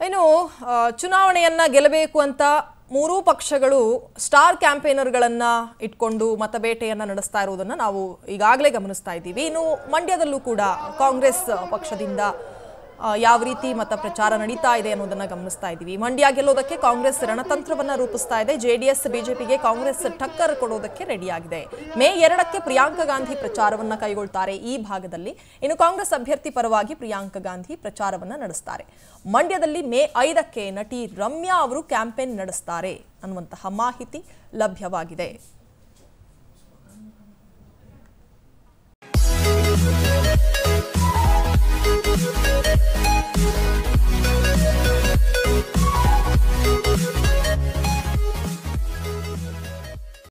ಇನ್ನು ಚುನಾವಣೆಯನ್ನ ಗೆಲ್ಲಬೇಕು ಅಂತ ಮೂರೂ ಪಕ್ಷಗಳು ಸ್ಟಾರ್ ಕ್ಯಾಂಪೇನರ್ಗಳನ್ನ ಇಟ್ಕೊಂಡು ಮತಬೇಟೆಯನ್ನ ನಡೆಸ್ತಾ ಇರುವುದನ್ನ ನಾವು ಈಗಾಗಲೇ ಗಮನಿಸ್ತಾ ಇದ್ದೀವಿ. ಇನ್ನು ಮಂಡ್ಯದಲ್ಲೂ ಕೂಡ ಕಾಂಗ್ರೆಸ್ ಪಕ್ಷದಿಂದ ಯಾವ ರೀತಿ ಮತ ಪ್ರಚಾರ ನಡೀತಾ ಇದೆ ಅನ್ನೋದನ್ನ ಗಮನಿಸ್ತಾ ಇದ್ದೀವಿ. ಮಂಡ್ಯ ಗೆಲ್ಲೋದಕ್ಕೆ ಕಾಂಗ್ರೆಸ್ ರಣತಂತ್ರವನ್ನ ರೂಪಿಸ್ತಾ ಇದೆ. ಜೆಡಿಎಸ್ ಬಿಜೆಪಿಗೆ ಕಾಂಗ್ರೆಸ್ ಟಕ್ಕರ್ ಕೊಡೋದಕ್ಕೆ ರೆಡಿಯಾಗಿದೆ. ಮೇ 2ಕ್ಕೆ ಪ್ರಿಯಾಂಕಾ ಗಾಂಧಿ ಪ್ರಚಾರವನ್ನ ಕೈಗೊಳ್ತಾರೆ ಈ ಭಾಗದಲ್ಲಿ. ಇನ್ನು ಕಾಂಗ್ರೆಸ್ ಅಭ್ಯರ್ಥಿ ಪರವಾಗಿ ಪ್ರಿಯಾಂಕಾ ಗಾಂಧಿ ಪ್ರಚಾರವನ್ನ ನಡೆಸ್ತಾರೆ. ಮಂಡ್ಯದಲ್ಲಿ ಮೇ 5ಕ್ಕೆ ನಟಿ ರಮ್ಯಾ ಅವರು ಕ್ಯಾಂಪೇನ್ ನಡೆಸ್ತಾರೆ ಅನ್ನುವಂತಹ ಮಾಹಿತಿ ಲಭ್ಯವಾಗಿದೆ.